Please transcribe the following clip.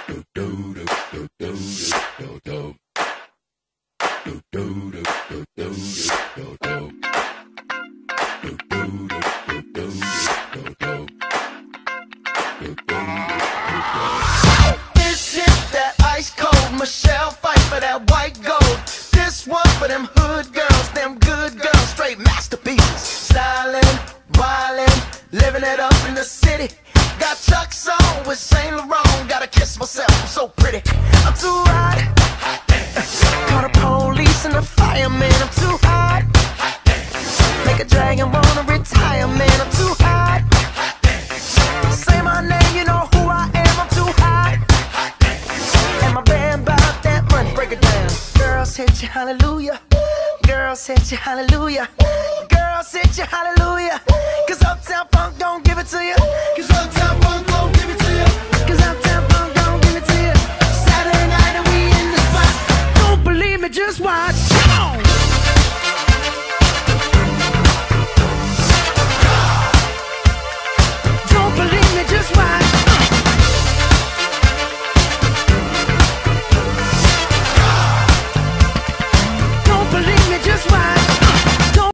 This shit that ice cold. Michelle fight for that white gold. This one for them hood girls, them good girls, straight masterpieces. Stylin', wildin', living it up in the city. Got Chuck's on with Saint Laurent. Gotta kiss myself, I'm so pretty. I'm too hot. Call the police and the fireman. I'm too hot. Make a dragon wanna retire, man. I'm too hot. Say my name, you know who I am. I'm too hot. And my band bout that money. Break it down. Girls hit you, hallelujah. Girls hit you, hallelujah. Girls hit you, hallelujah. Cause Uptown Funk don't give it to you. Cause Uptown Funk